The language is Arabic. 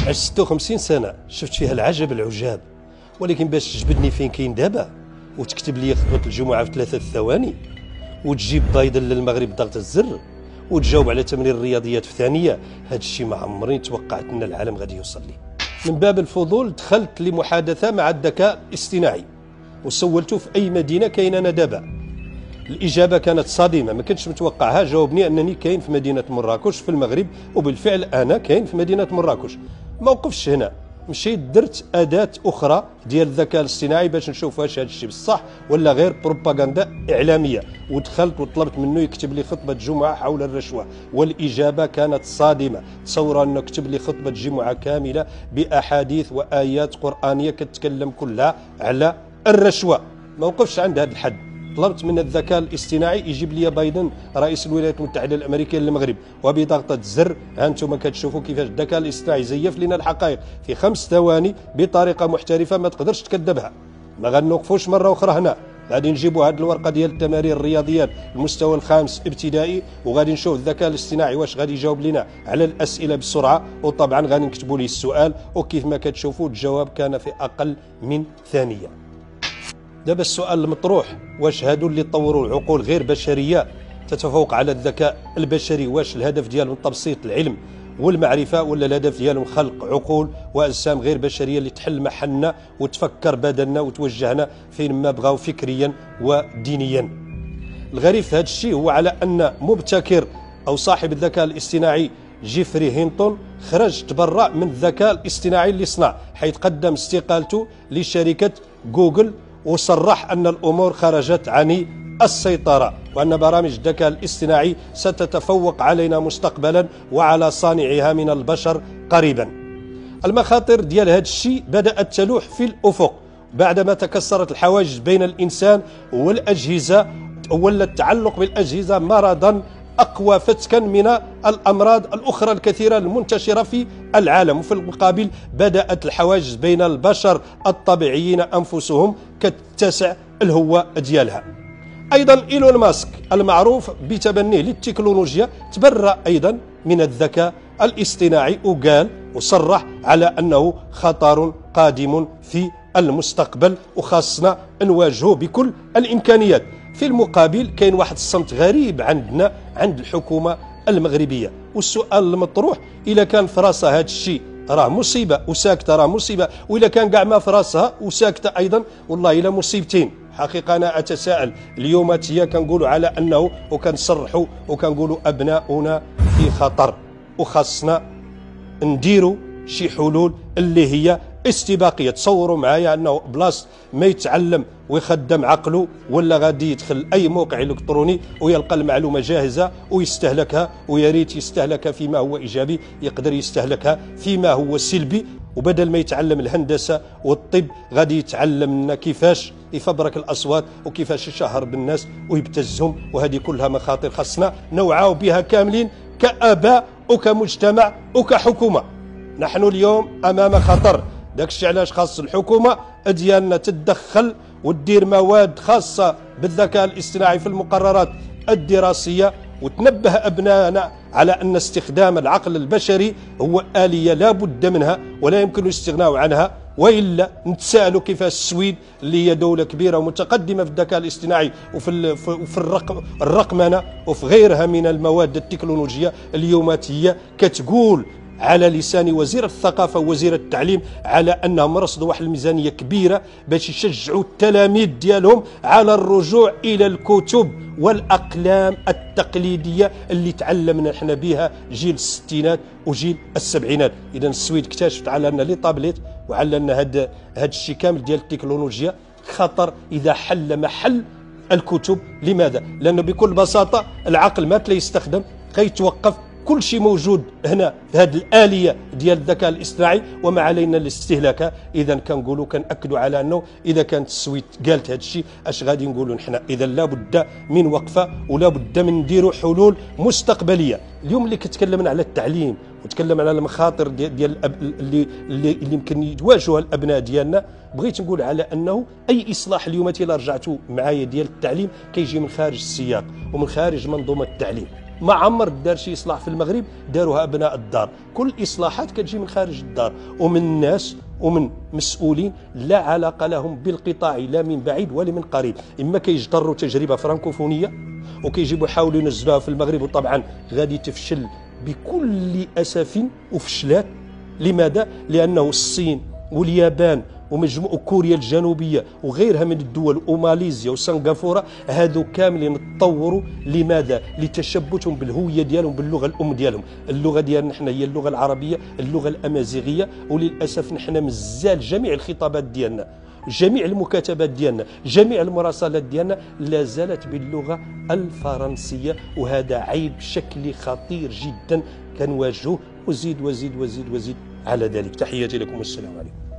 عشت 56 سنة شفت فيها العجب العجاب، ولكن باش تجبدني فين كاين دابا وتكتب لي خطبة الجمعة في 3 ثواني وتجيب بايدن للمغرب بضغط الزر وتجاوب على تمرين الرياضيات في ثانية، هذا الشيء ما عمرني توقعت ان العالم غادي يوصل ليه. من باب الفضول دخلت لمحادثة مع الذكاء الاصطناعي وسولته في أي مدينة كاين أنا دابا. الإجابة كانت صادمة، ما كنتش متوقعها. جاوبني أنني كاين في مدينة مراكش في المغرب، وبالفعل أنا كاين في مدينة مراكش. ما وقفش هنا، مشيت درت أداة أخرى ديال الذكاء الاصطناعي باش نشوف واش هذا الشيء بصح ولا غير بروباغندا إعلامية، ودخلت وطلبت منه يكتب لي خطبة جمعة حول الرشوة، والإجابة كانت صادمة. تصور أنه كتب لي خطبة جمعة كاملة بأحاديث وآيات قرآنية كتتكلم كلها على الرشوة. ما وقفش عند هذا الحد، طلبت من الذكاء الاصطناعي يجيب لي بايدن رئيس الولايات المتحده الامريكيه للمغرب، وبضغطه زر ها انتم كتشوفوا كيفاش الذكاء الاصطناعي زيف لنا الحقائق في 5 ثواني بطريقه محترفه ما تقدرش تكذبها. ما غنوقفوش مره اخرى هنا، غادي نجيبوا هذه الورقه ديال التمارين الرياضيات المستوى الخامس ابتدائي، وغادي نشوف الذكاء الاصطناعي واش غادي يجاوب لنا على الاسئله بسرعه، وطبعا غادي نكتبوا ليه السؤال، وكيف ما كتشوفوا الجواب كان في اقل من ثانيه. دابا السؤال المطروح، واش هادو اللي طوروا العقول غير بشريه تتفوق على الذكاء البشري، واش الهدف ديالهم تبسيط العلم والمعرفه، ولا الهدف ديالهم خلق عقول واجسام غير بشريه اللي تحل محلنا وتفكر بدلنا وتوجهنا فين ما بغاو فكريا ودينيا؟ الغريب في هذا الشيء هو على ان مبتكر او صاحب الذكاء الاصطناعي جيفري هينتون خرج تبرأ من الذكاء الاصطناعي اللي صنع، حيث قدم استقالته لشركه جوجل وصرح أن الأمور خرجت عن السيطرة، وأن برامج الذكاء الاصطناعي ستتفوق علينا مستقبلا وعلى صانعها من البشر قريبا. المخاطر ديال هذا الشيء بدأت تلوح في الأفق بعدما تكسرت الحواجز بين الإنسان والأجهزة، ولا التعلق بالأجهزة مرضا أقوى فتكا من الأمراض الأخرى الكثيرة المنتشرة في العالم، وفي المقابل بدأت الحواجز بين البشر الطبيعيين أنفسهم كتسع الهوة ديالها. أيضا إيلون ماسك المعروف بتبنيه للتكنولوجيا تبرأ أيضا من الذكاء الاصطناعي، وقال وصرح على أنه خطر قادم في المستقبل وخاصنا نواجهه بكل الإمكانيات. في المقابل كاين واحد الصمت غريب عندنا عند الحكومة المغربية، والسؤال المطروح إذا كان في راسها هذا الشيء راه مصيبة وساكتة راه مصيبة، وإذا كان كاع ما في راسها وساكتة أيضا والله إلا مصيبتين. حقيقة أنا أتساءل اليوماتية كنقولوا على أنه وكنصرحوا وكنقولوا أبناؤنا في خطر، وخاصنا نديروا شي حلول اللي هي استباقية. تصوروا معايا أنه بلاص ما يتعلم ويخدم عقله ولا غادي يدخل أي موقع إلكتروني ويلقى المعلومة جاهزة ويستهلكها، ويا ريت يستهلكها فيما هو إيجابي، يقدر يستهلكها فيما هو سلبي. وبدل ما يتعلم الهندسة والطب غادي يتعلم لنا كيفاش يفبرك الأصوات وكيفاش يشهر بالناس ويبتزهم، وهذه كلها مخاطر خاصنا نوعاو بها كاملين كآباء وكمجتمع وكحكومة. نحن اليوم أمام خطر، داكشي علاش خاص الحكومة ديالنا تتدخل وتدير مواد خاصة بالذكاء الاصطناعي في المقررات الدراسية، وتنبه أبنائنا على أن استخدام العقل البشري هو آلية لا بد منها ولا يمكن الاستغناء عنها، وإلا نتساءلوا كيفاش السويد اللي هي دولة كبيرة ومتقدمة في الذكاء الاصطناعي وفي الرقمنة وفي غيرها من المواد التكنولوجية اليوماتية كتقول على لسان وزير الثقافة ووزير التعليم على أنهم رصدوا واحد الميزانية كبيرة باش يشجعوا التلاميذ ديالهم على الرجوع إلى الكتب والأقلام التقليدية اللي تعلمنا احنا بها جيل الستينات وجيل السبعينات. إذا السويد اكتشفت على أن لي طابليت وعلى أن هذا الشيء كامل ديال التكنولوجيا خطر إذا حل محل الكتب. لماذا؟ لأنه بكل بساطة العقل ما تلاقي يستخدم، غيتوقف كل شيء موجود هنا في هذه الآلية ديال الذكاء الاصطناعي وما علينا الاستهلاكها. إذا كنقولوا كنأكدوا على أنه إذا كانت السويد قالت هذا الشيء اش غادي نقولوا نحن؟ إذا لا بد من وقفة ولا بد من نديروا حلول مستقبلية. اليوم اللي كتكلمنا على التعليم وتكلمنا على المخاطر ديال اللي يمكن يواجهها الأبناء ديالنا، بغيت نقول على أنه أي إصلاح اليوم إلا رجعتوا معايا ديال التعليم كيجي من خارج السياق ومن خارج منظومة التعليم. ما عمر دار شي اصلاح في المغرب داروها ابناء الدار. كل الاصلاحات كتجي من خارج الدار ومن ناس ومن مسؤولين لا علاقه لهم بالقطاع لا من بعيد ولا من قريب. اما كيجتروا تجربه فرانكوفونيه وكيجيبوا يحاولوا ينزلوها في المغرب، وطبعا غادي تفشل بكل اسف وفشلات. لماذا؟ لانه الصين واليابان ومجموع كوريا الجنوبيه وغيرها من الدول وماليزيا وسنغافوره هذو كاملين تطوروا. لماذا؟ لتشبثهم بالهويه ديالهم باللغه الام ديالهم. اللغه ديالنا حنا هي اللغه العربيه، اللغه الامازيغيه، وللاسف نحن مازال جميع الخطابات ديالنا، جميع المكاتبات ديالنا، جميع المراسلات ديالنا لا زالت باللغه الفرنسيه، وهذا عيب شكلي خطير جدا كنواجهه. وزيد وزيد وزيد وزيد على ذلك. تحياتي لكم والسلام عليكم.